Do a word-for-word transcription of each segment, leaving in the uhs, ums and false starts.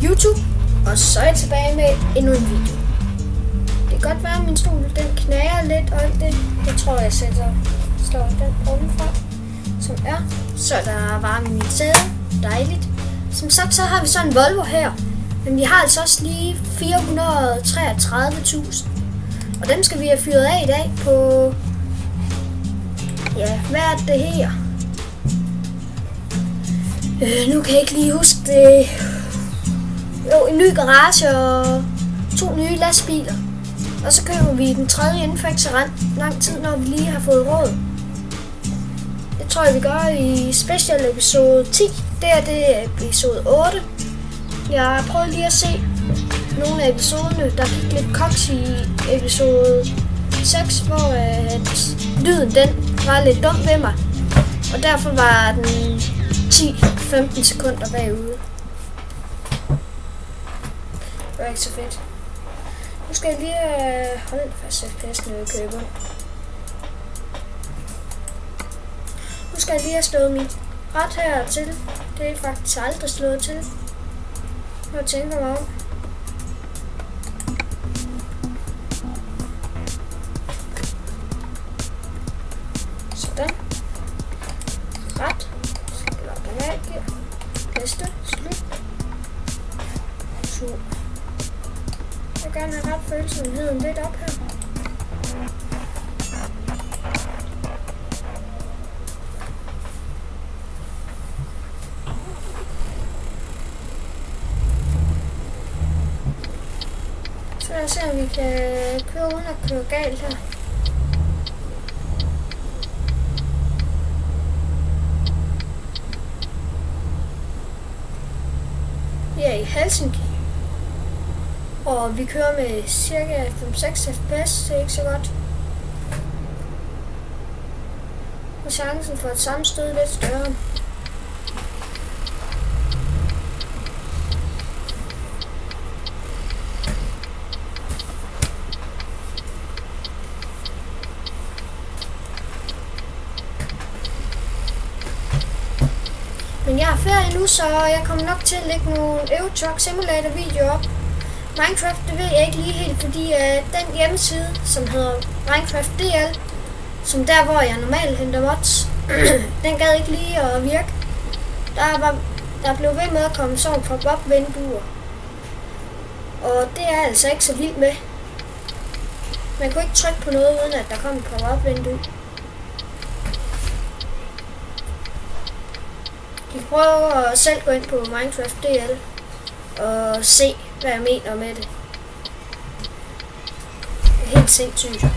YouTube, og så er jeg tilbage med endnu en video. Det kan godt være, at min stol den knager lidt, og det, det tror jeg sætter, slår den ovenfra, som er. Så der er varme i mit sæde, dejligt. Som sagt, så har vi så en Volvo her, men vi har altså også lige fire hundrede og treogtredive tusind. Og dem skal vi have fyret af i dag på, ja, hvad er det her? Øh, nu kan jeg ikke lige huske det. Jo, en ny garage og to nye lastbiler. Og så køber vi den tredje inden for ikke så lang tid, når vi lige har fået råd. Det tror jeg, vi gør i special episode ti. Det er det episode otte. Jeg har prøvet lige at se nogle af episoderne. Der gik lidt koks i episode seks, hvor at lyden den var lidt dum ved mig. Og derfor var den ti til femten sekunder bagude. Det var ikke så fedt. Nu skal jeg lige øh, holde fast F P S, når jeg køber. Nu skal jeg lige have slået mit ret her til. Det er faktisk aldrig slået til. Nu tænker mig om. Sådan. Ret. Lok den af her. Næste. Slut. Så. Jeg vil gerne have ret følsomheden lidt op her. Så lad os se, om vi kan køre uden at køre galt her. Vi er i Helsinki. Og vi kører med cirka fem til seks F P S, det er ikke så godt. Og chancen for et sammenstød er lidt større. Men jeg har ferie nu, så jeg kommer nok til at lægge nogle Euro Truck Simulator videoer op. Minecraft, det ved jeg ikke lige helt, fordi uh, den hjemmeside, som hedder Minecraft D L, som der, hvor jeg normalt henter mods, den gad ikke lige at virke. Der, var, der blev ved med at komme sådan pop-up-vinduer. Og det er altså ikke så vildt med. Man kunne ikke trykke på noget, uden at der kom et pop-up-vindue. I prøver at selv gå ind på Minecraft D L og se, hvad jeg mener med det. Det er helt sindssygt.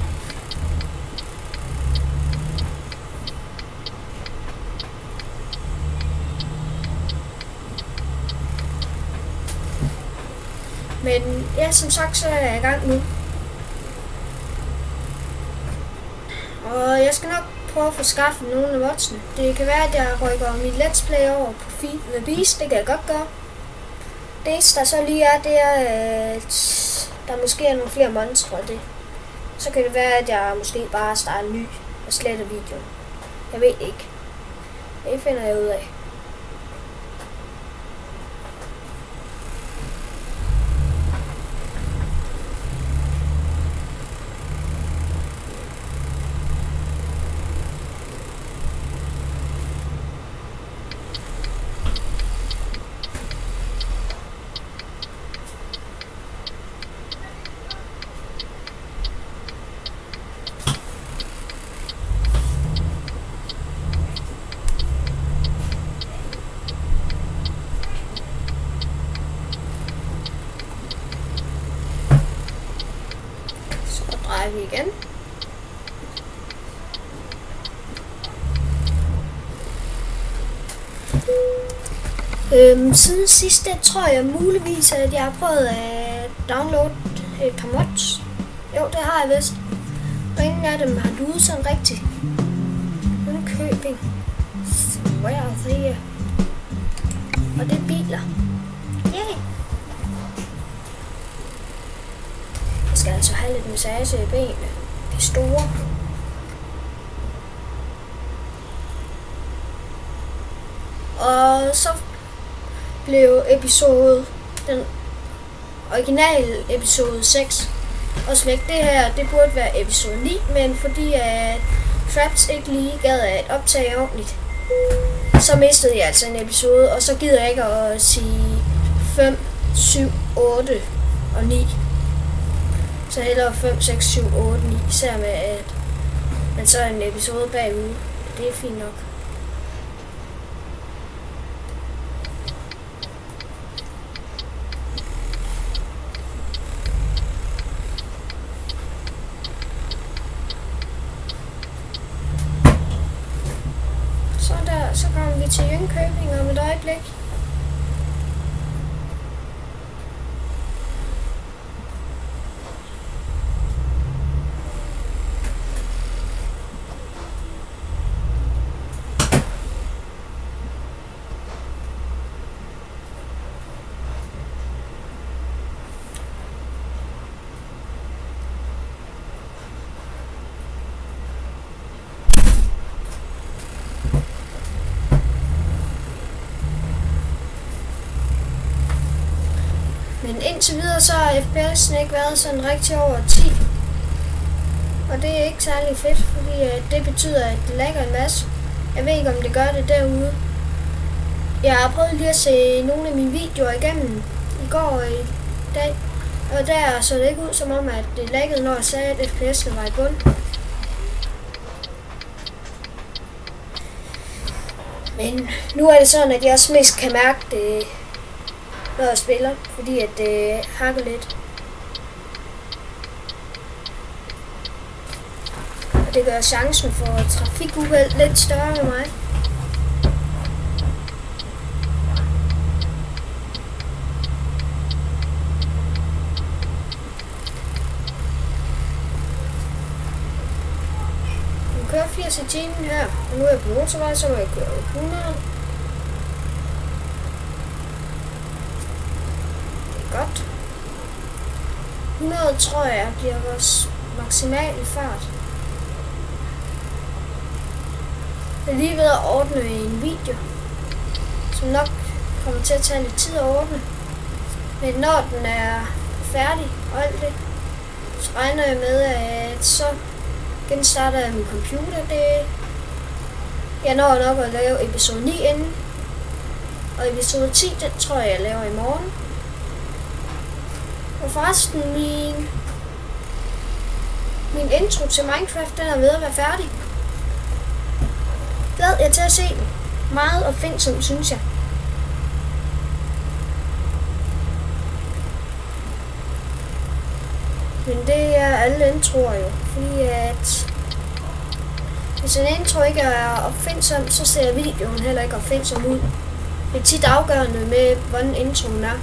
Men ja, som sagt, så er jeg i gang nu. Og jeg skal nok prøve at få skaffet nogle af modsene. Det kan være, at jeg rykker mit let's play over på Feed the Beast. Det kan jeg godt gøre. Det eneste, der så lige er, det er, at der måske er nogle flere monstre det. Så kan det være, at jeg måske bare starter ny og sletter videoen. Jeg ved ikke. Det finder jeg ud af. Vi igen. Øhm, siden sidst, det tror jeg muligvis, at jeg har prøvet at downloade et par mods. Jo, det har jeg vist. Og ingen af dem har duet sådan rigtigt. Købing. Swear here. Og det er biler. Yay! Jeg skal altså have lidt massage i benene. De er store. Og så blev episode den originale episode seks også væk. Det her, det burde være episode ni, men fordi at Fraps ikke lige gad at optage ordentligt, så mistede jeg altså en episode, og så gider jeg ikke at sige fem, syv, otte og ni. Så hellere fem, seks, syv, otte, ni, især med at man så er en episode bagud. Det er fint nok. Så der, så kommer vi til Jönköping om et øjeblik. Men indtil videre så har F P S'en ikke været sådan rigtig over ti. Og det er ikke særlig fedt, fordi det betyder, at det lagger en masse. Jeg ved ikke, om det gør det derude. Jeg har prøvet lige at se nogle af mine videoer igennem i går og i dag. Og der så det ikke ud som om, at det laggede, når jeg sagde, at F P S'en var i bund. Men nu er det sådan, at jeg også mest kan mærke det, når jeg spiller, fordi at det hakker lidt. Og det gør chancen for trafikuheld lidt større med mig. Jeg kører firs i timen her, og nu er jeg på motorvej, så må jeg køre hundrede. Godt. hundrede tror jeg bliver vores maksimale fart. Jeg er lige ved at ordne en video, som nok kommer til at tage lidt tid at ordne. Men når den er færdig og alt det, så regner jeg med, at så genstarter jeg min computer. Det jeg når nok at lave episode ni inden. Og episode ti, den tror jeg, jeg laver i morgen. Og forresten, min, min intro til Minecraft, den er ved at være færdig. Glæd jeg til at se den. Meget opfindsom, synes jeg. Men det er alle introer jo, fordi at hvis en intro ikke er opfindsom, så ser videoen heller ikke opfindsom ud. Det er tit afgørende med, hvordan introen er.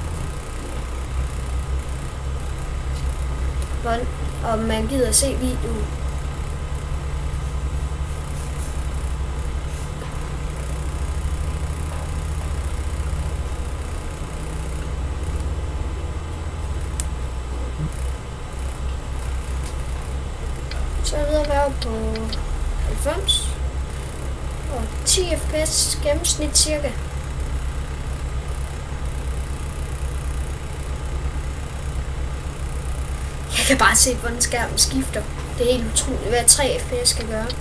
Om man gider at se videoen. Så er jeg ved at være på halvfems og ti F P S gennemsnit cirka. Jeg kan bare se, hvordan skærmen skifter. Det er helt utroligt, hvad tre F P S skal gøre.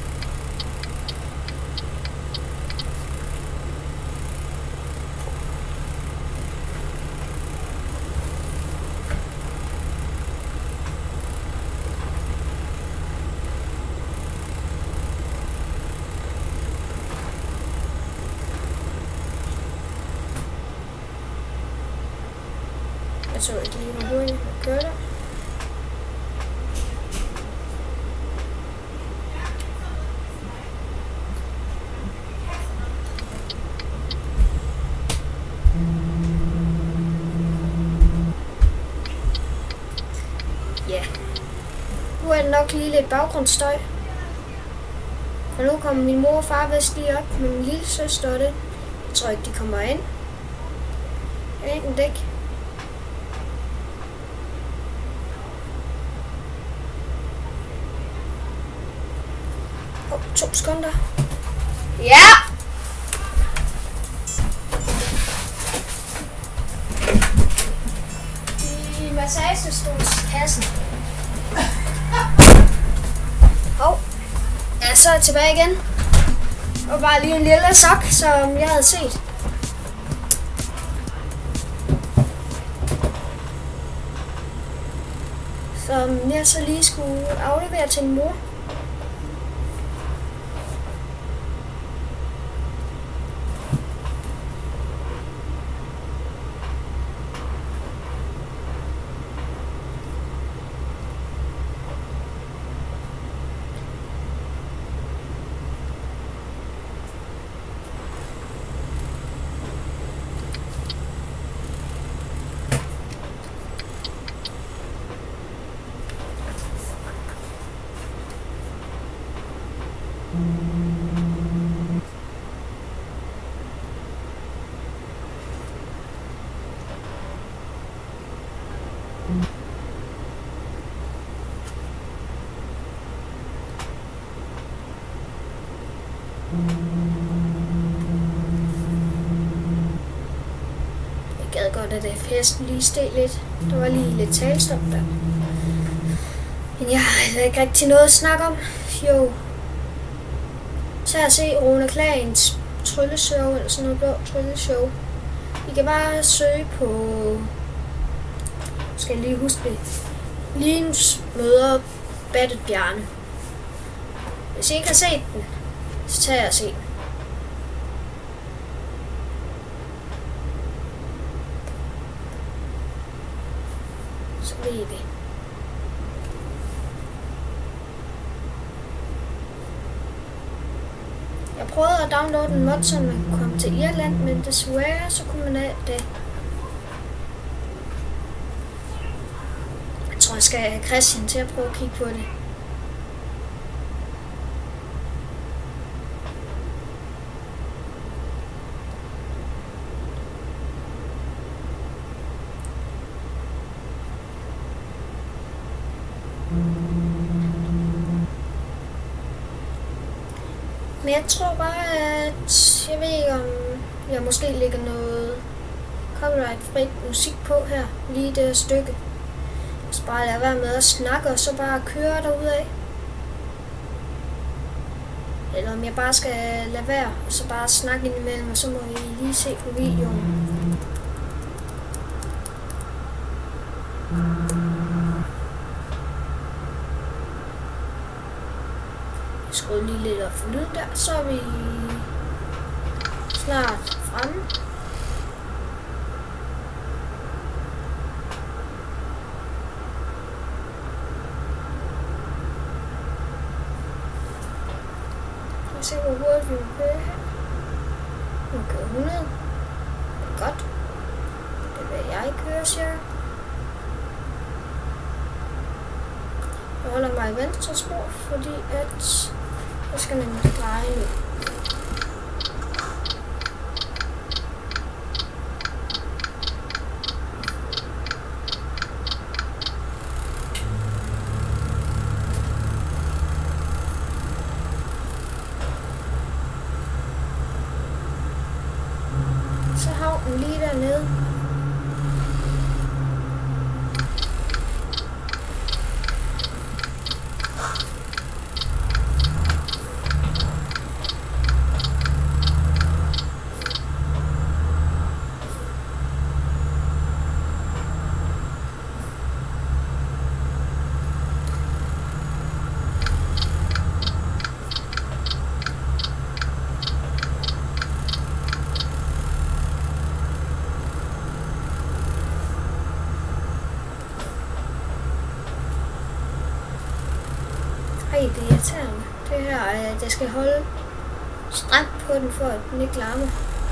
Jeg så ikke lige, hvor hurtigt jeg kører der. Ja, nu er det nok lige lidt baggrundsstøj. For nu kommer min mor og far vist lige op med min lille søster og det. Jeg tror ikke, de kommer ind. Jeg ved ikke, ikke. Oh, to sekunder. Ja! massagestolskassen. Hov. Ja, så er jeg tilbage igen. Og bare lige en lille sok, som jeg havde set. Som jeg så lige skulle aflevere til min mor. Jeg gad godt, at festen lige steg lidt. Der var lige lidt talestop der. Men jeg har ikke rigtig noget at snakke om. Jo. Så at se Rune Klagens trylleshow, eller sådan noget blå trylleshow. I kan bare søge på... Skal jeg lige huske det. Linus møder Battet Bjarne. Hvis I ikke har set den, så tager jeg og se den. Så ved vi. Jeg prøvede at downloade en mod, så man kunne komme til Irland, men desværre så kunne man af det. Jeg tror, jeg skal have Christian til at prøve at kigge på det. Men jeg tror bare, at jeg ved ikke, om jeg måske lægger noget copyright-frit musik på her, lige det stykke. Så bare lade være med at snakke, og så bare køre derudad. Eller om jeg bare skal lade være, og så bare snakke indimellem, og så må I lige se på videoen. Jeg skruer lige lidt op for lyd der, så er vi snart fremme. Jeg ser, hvor hurtigt vi må køre her. Vi må køre hundrede. Det er godt. Det vil jeg køre, cirka. Jeg holder mig i venstre spor, fordi at jeg skal nemlig dreje nu. Så havnen lige dernede. Ej, det er irriterende. Det her, at jeg skal holde stramt på den, for at den ikke larmer.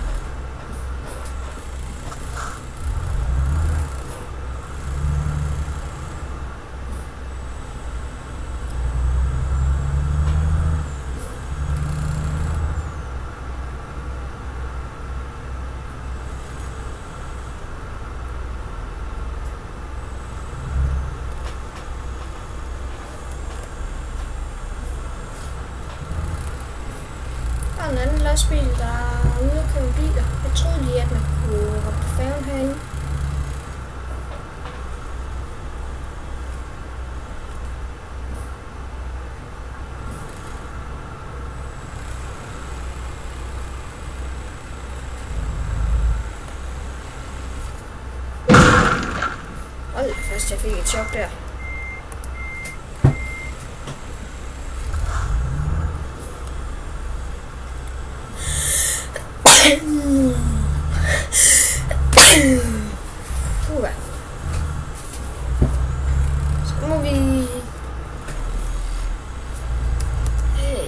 En anden lastbil, der er ude og købe biler. Jeg troede lige, at man kunne hoppe på færgen herinde. Først jeg fik et chok der. Uha. Så må vi... Hey.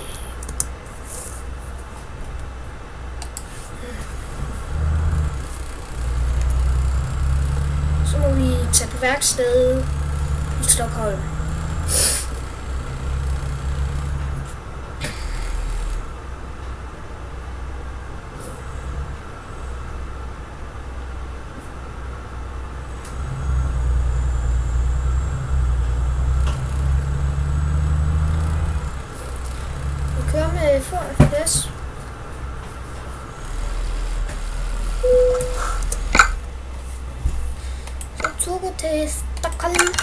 Så må vi tage på værksted i Stockholm. Kører med fyrre F P S. Så tog til Stockholm.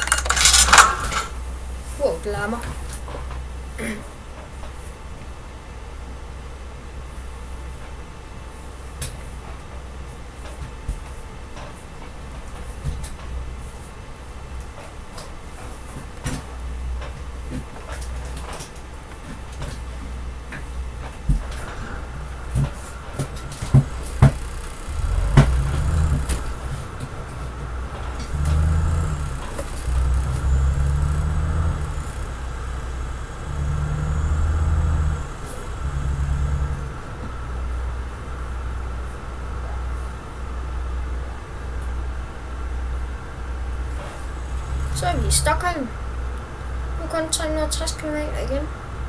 Wow, det larmer. Så er vi i Stockholm. Nu er kun tre hundrede og tres kilometer igen.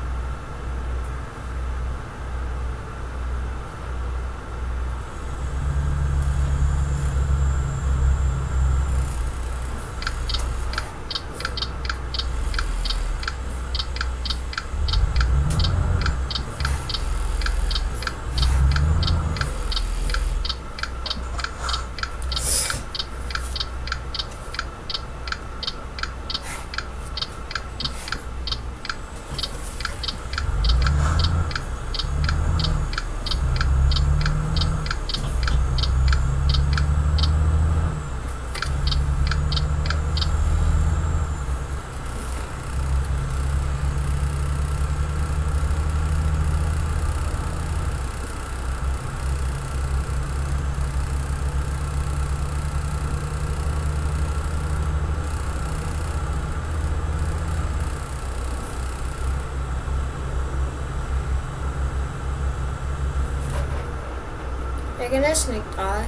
Jeg kan næsten ikke dreje.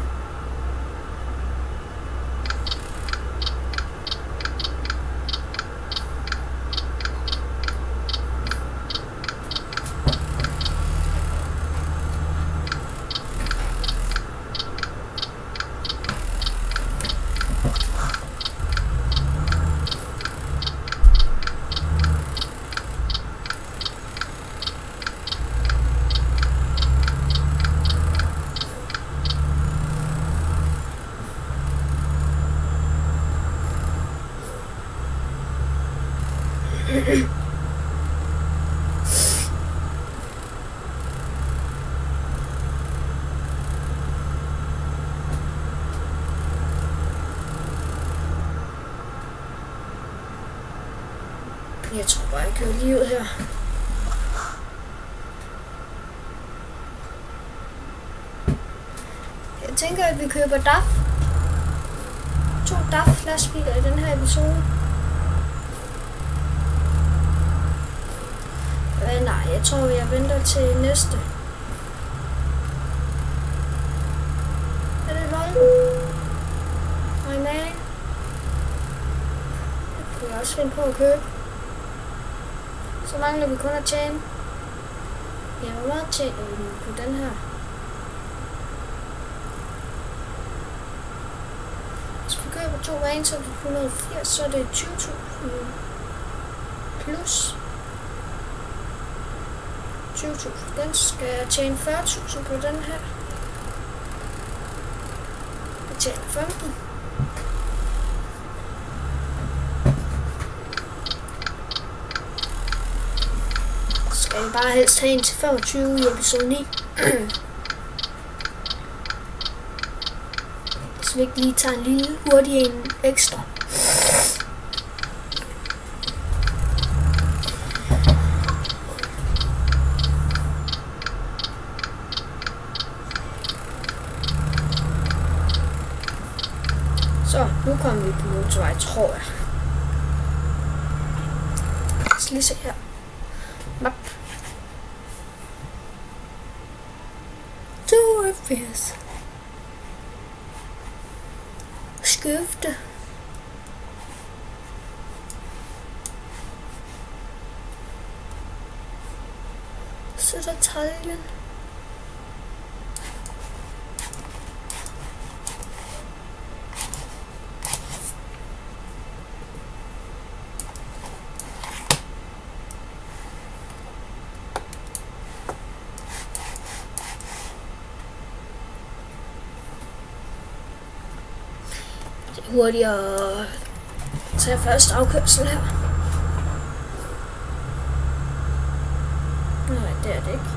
Jeg tror bare, jeg kører lige ud her. Jeg tænker, at vi køber D A F. To D A F lastbiler i den her episode. Men nej, jeg tror, jeg venter til næste. Er det løgn? Nej, nej. Det kunne jeg også finde på at købe. Så mangler vi kun at tjene. Ja, hvor meget tjener vi på den her? Hvis vi køber to vaner, så er det et hundrede og firs, så er det tyve tusind plus tyve tusind. Den skal jeg tjene fyrre tusind på den her. Jeg tjener femten. Skal vi bare helst have en til femogtyve i episode ni. Så vi ikke lige tager en lille hurtig en ekstra. Så, nu kommer vi på motorvej, tror jeg. Lad os lige se her. Map. toogfirs. Skøfte. Sødertaljen. Hurtigere tage første afkørsel her. Nej, det er det ikke.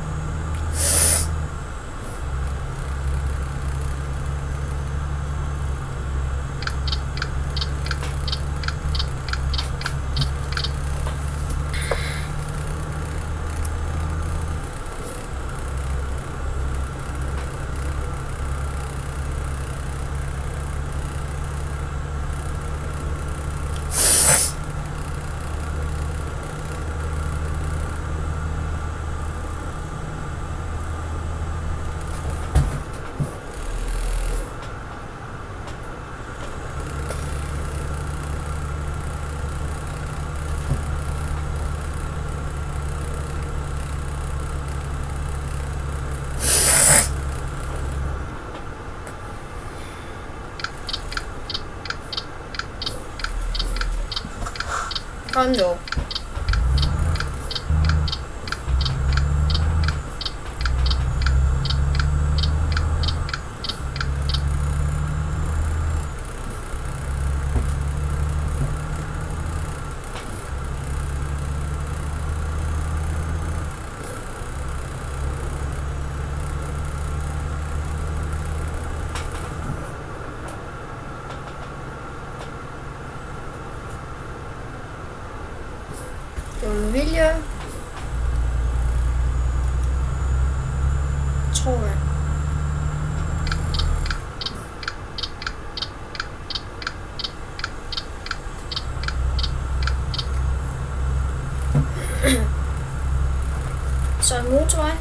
Kom nu. Det var med vilje. Tror jeg. Så en motorvej.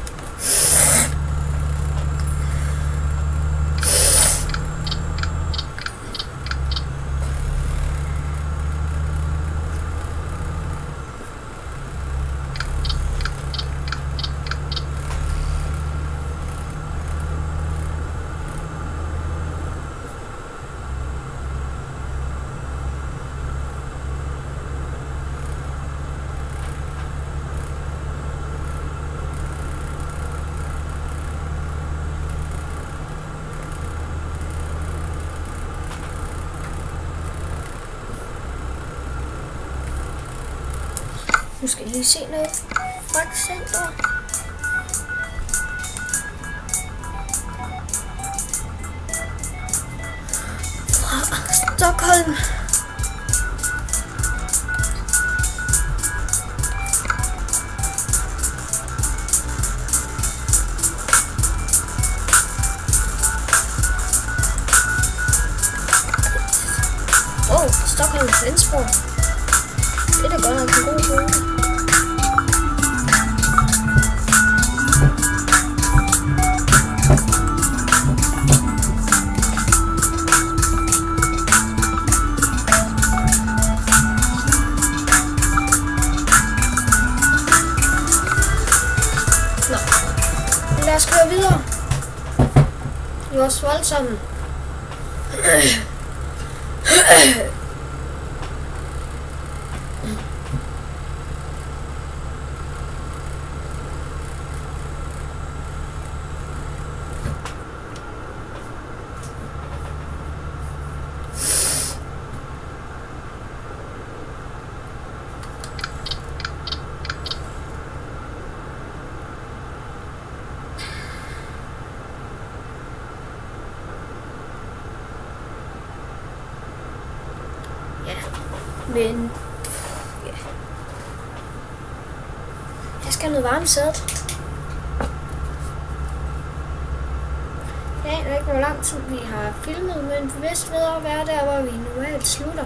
Nu skal jeg lige se noget fragtcenter. Fra Stockholm. Åh, oh, Stockholm og Flensborg. Det er da godt nok en god rute. Nå, lad os køre videre. Vi er også voldsomme. Men ja. Jeg skal have noget varmt sæd. Jeg aner ikke, hvor lang tid vi har filmet, men vist ved at være der, hvor vi normalt slutter.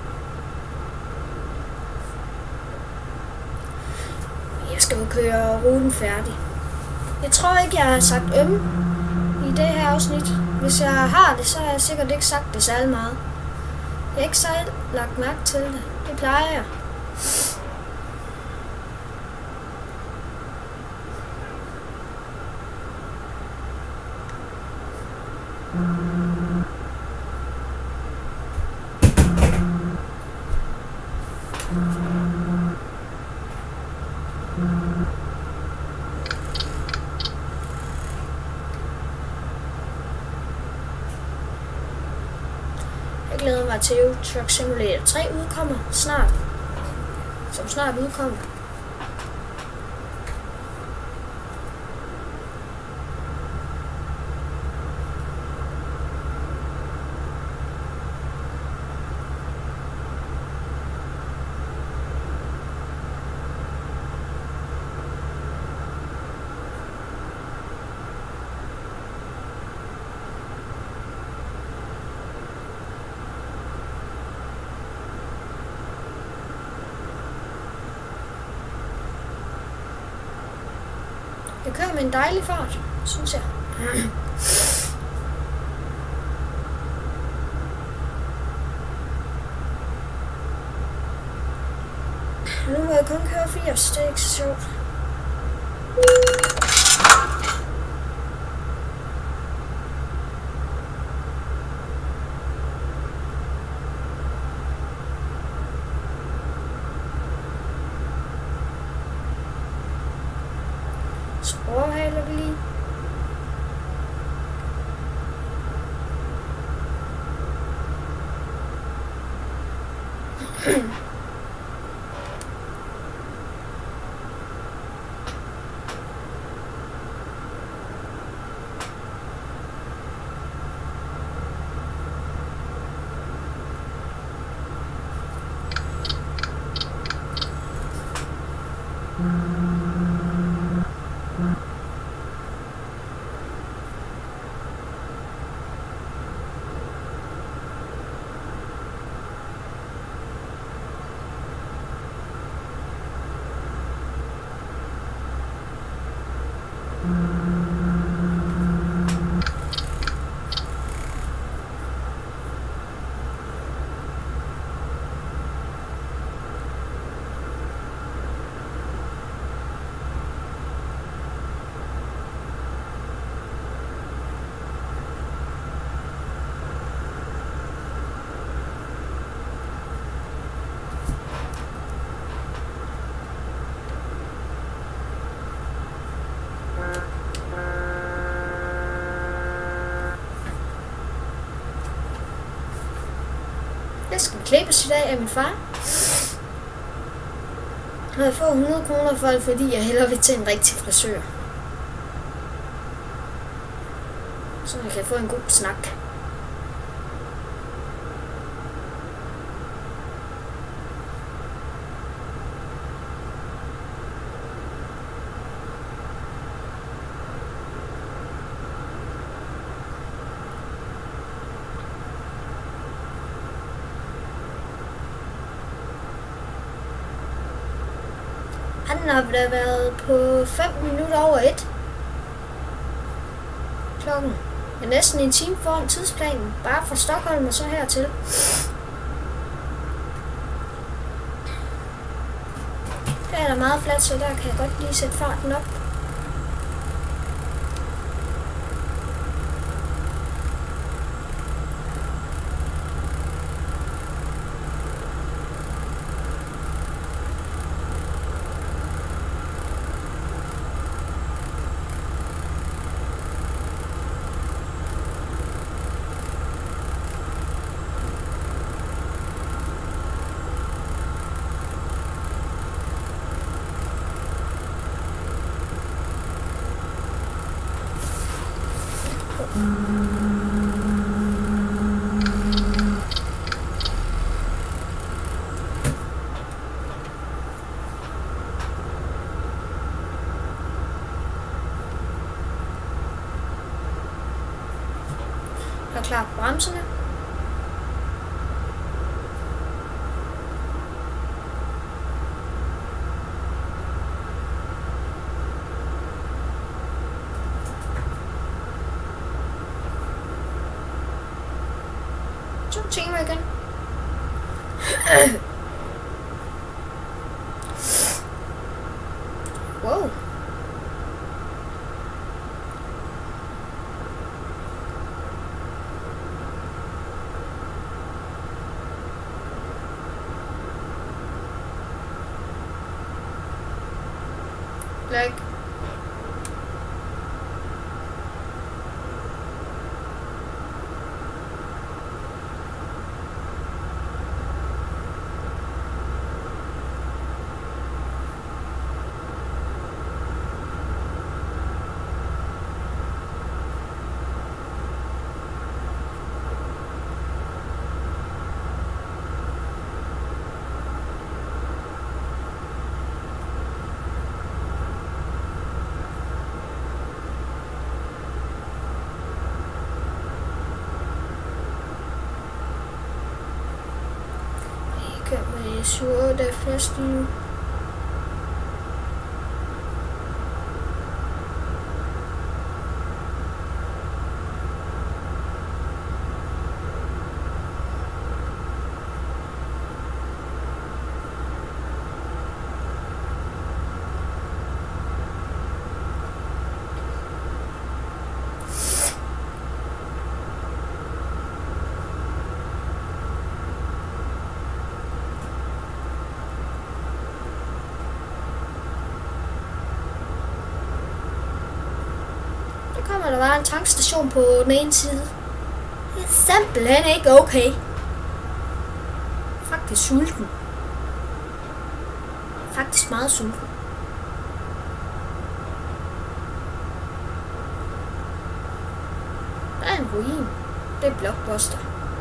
Jeg skal jo køre ruten færdig. Jeg tror ikke, jeg har sagt øm i det her afsnit. Hvis jeg har det, så har jeg sikkert ikke sagt det særlig meget. Jeg har ikke selv lagt mærke til det. Det plejer jeg. Jeg glæder mig til, at Truck Simulator tre udkommer snart. Som snart udkommer. Jeg kører med en dejlig fart, synes jeg. Nu må jeg kun køre firs, det er ikke så sjovt. Så overhaler vi lige. Jeg skal klippes i dag af min far. Og jeg får hundrede kroner for det, fordi jeg hellere vil til en rigtig frisør. Så jeg kan få en god snak. Den har da været på fem minutter over et. Klokken er næsten en time foran tidsplanen. Bare fra Stockholm og så hertil. Her er der meget fladt, så der kan jeg godt lige sætte farten op. bremserne. To timer igen. Wow. Like med sur, der er fast i nu. Kommer der bare en tankstation på den ene side. Det er simpelthen ikke okay. Faktisk sulten. Faktisk meget sulten. Der er en ruin. Det er Blockbuster.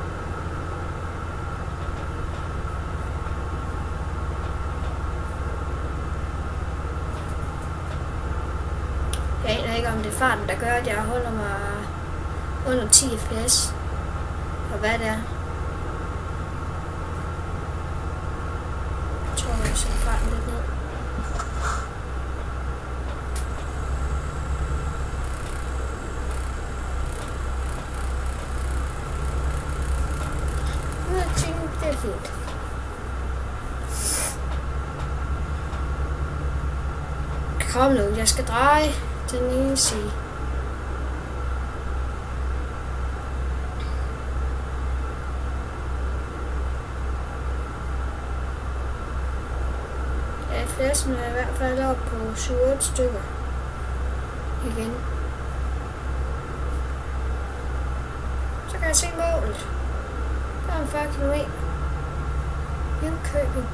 Jeg aner ikke, om det er farten, der gør, at jeg holder mig under ti F P S. Og hvad det er. Jeg tror, jeg sætter farten lidt ned. Jeg tænker, det er fint. Kom nu, jeg skal dreje den ene side. Ja, flasken er i hvert fald op på syv otte stykker. Igen. Så kan jeg se målet. Der er fyrre kilometer. Jynkøbing.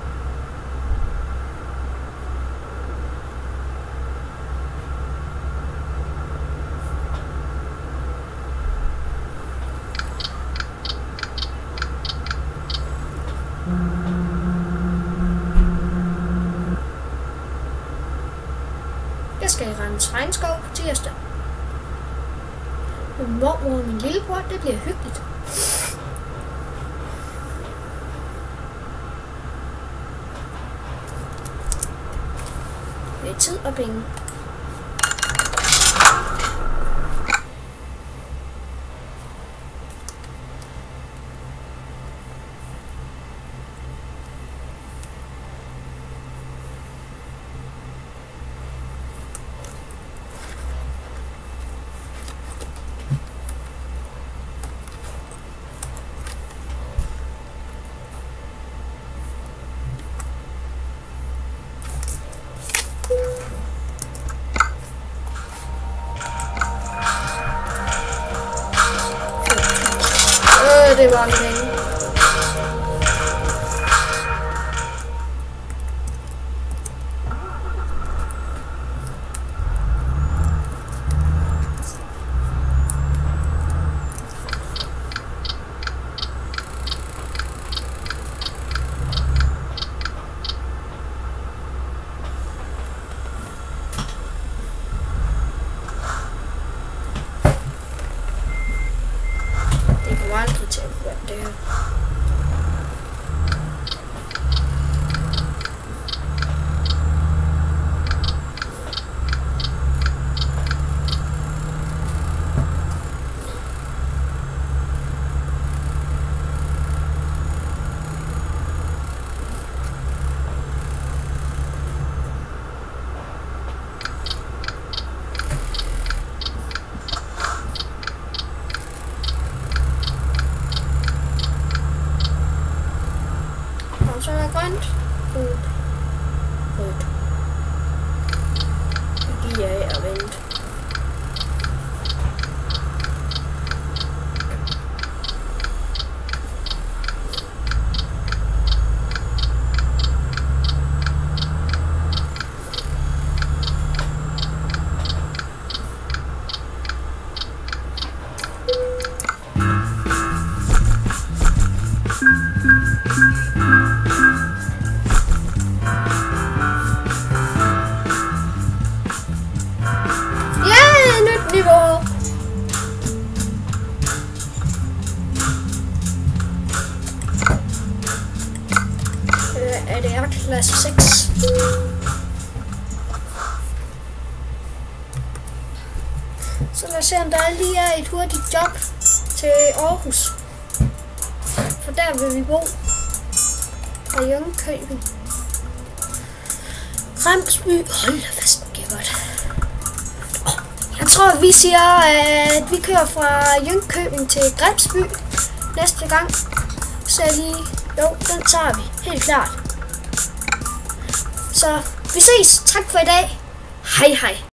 Jeg skal i Randers Regnskov på tirsdag. Med mormor og min lillebror, det bliver hyggeligt. Det er tid og penge. Det var det længe. Så er der grønt, gult, rødt. Det giver jeg at vente. Er det er klasse seks. Så lad os se, om der lige er et hurtigt job til Aarhus. For der vil vi bo. Fra Jønkøbing. Grimsby. Hold da fast, den giver godt. Jeg tror, vi siger, at vi kører fra Jønkøbing til Grimsby næste gang. Så lige, jo, den tager vi. Helt klart. Så vi ses. Tak for i dag. Hej hej.